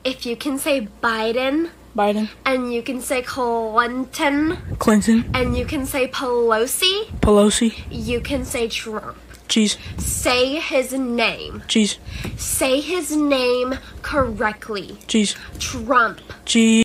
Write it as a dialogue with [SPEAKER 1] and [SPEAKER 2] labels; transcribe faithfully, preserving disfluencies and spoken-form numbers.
[SPEAKER 1] if you can say Biden,
[SPEAKER 2] Biden,
[SPEAKER 1] and you can say Clinton,
[SPEAKER 2] Clinton,
[SPEAKER 1] and you can say Pelosi,
[SPEAKER 2] Pelosi,
[SPEAKER 1] you can say Trump.
[SPEAKER 2] cheese,
[SPEAKER 1] Say his name.
[SPEAKER 2] cheese,
[SPEAKER 1] Say his name correctly.
[SPEAKER 2] cheese,
[SPEAKER 1] Trump.
[SPEAKER 2] cheese.